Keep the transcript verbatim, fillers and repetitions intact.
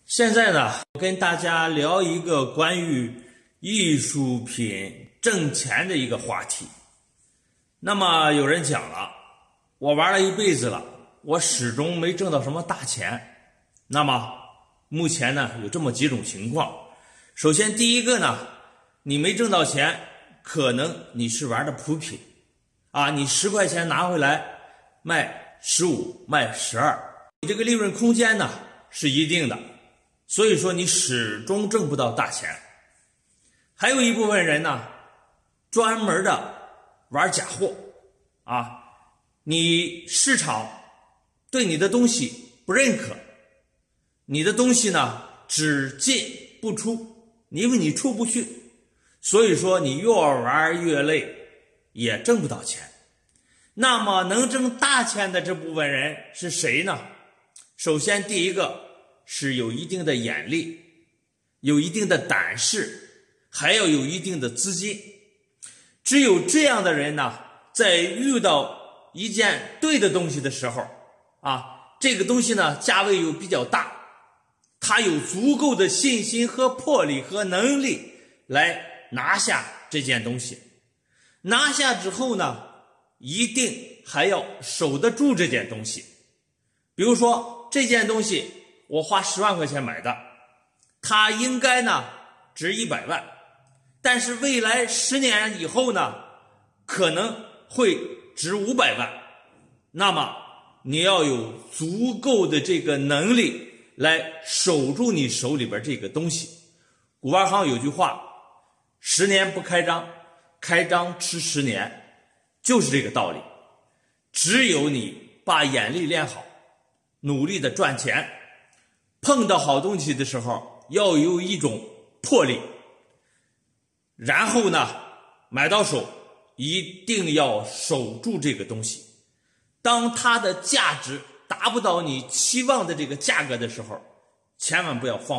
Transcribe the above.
现在呢，我跟大家聊一个关于艺术品挣钱的一个话题。那么有人讲了，我玩了一辈子了，我始终没挣到什么大钱。那么目前呢，有这么几种情况。首先第一个呢，你没挣到钱，可能你是玩的普品啊，你十块钱拿回来卖十五，卖十二，你这个利润空间呢是一定的，所以说你始终挣不到大钱。还有一部分人呢，专门的玩假货啊，你市场对你的东西不认可，你的东西呢只进不出，因为你出不去，所以说你越玩越累，也挣不到钱。那么能挣大钱的这部分人是谁呢？首先第一个是有一定的眼力，有一定的胆识，还要有一定的资金。只有这样的人呢，在遇到一件对的东西的时候啊，这个东西呢价位又比较大，他有足够的信心和魄力和能力来拿下这件东西。拿下之后呢，一定还要守得住这件东西。比如说这件东西我花十万块钱买的，它应该呢值一百万，但是未来十年以后呢可能会值五百万。那么你要有足够的这个能力来守住你手里边这个东西。古玩行有句话，十年不开张，开张吃十年，就是这个道理。只有你把眼力练好，努力的赚钱，碰到好东西的时候要有一种魄力，然后呢买到手一定要守住这个东西。当它的价值达不到你期望的这个价格的时候，千万不要放